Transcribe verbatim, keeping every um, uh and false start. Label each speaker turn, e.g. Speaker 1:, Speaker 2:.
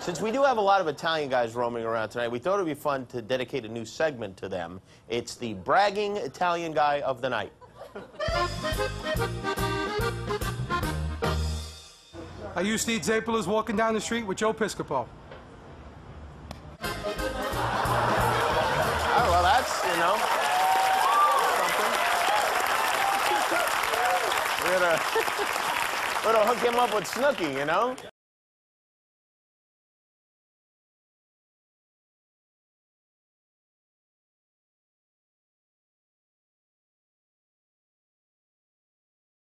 Speaker 1: Since we do have a lot of Italian guys roaming around tonight, we thought it would be fun to dedicate a new segment to them. It's the Bragging Italian Guy of the Night.
Speaker 2: I used Steve Zapelas walking down the street with Joe Piscopo.
Speaker 1: Oh, well, that's, you know, something. We're gonna, we're gonna hook him up with Snooki, you know?